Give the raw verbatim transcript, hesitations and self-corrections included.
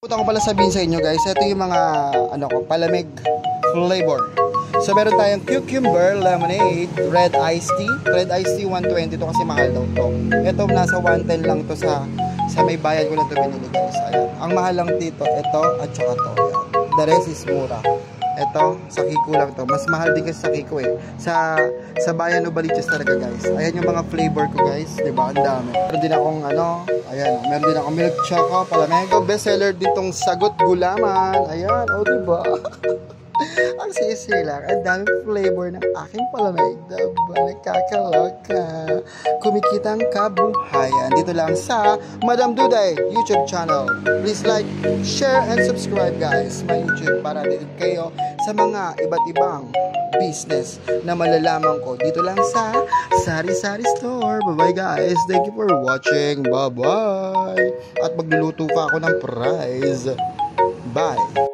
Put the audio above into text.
Puta ko pala sabihin sa inyo guys, ito yung mga ano ko, palamig flavor. So meron tayong cucumber lemonade, red iced tea. Red iced tea one twenty to kasi mahal daw to. Ito nasa one ten lang to sa sa may bayan ko lang to binili guys. Ayan. Ang mahal lang dito, ito at saka to. Ayan. The rest is mura. Ito, sa Kiko lang to. Mas mahal din kasi sa Kiko eh. Sa sa bayan o Baliches talaga guys. Ayan yung mga flavor ko guys, 'di ba? Ang dami. Meron din akong ano, ayan, meron din akong milk choco, palamig. Best seller din tong Sagot Gulaman. Ayan, oh 'di ba? Ang sisi lang. Ang daming flavor ng aking palamig. Diba? Nakakaloka. Kumikita ang kabuhayan. Dito lang sa Madam Duday YouTube channel. Please like, share, and subscribe guys my YouTube para dito kayo sa mga iba't ibang business na malalaman ko dito lang sa Sari Sari Store. Bye bye guys. Thank you for watching. Bye bye. At magluluto pa ako ng prize. Bye.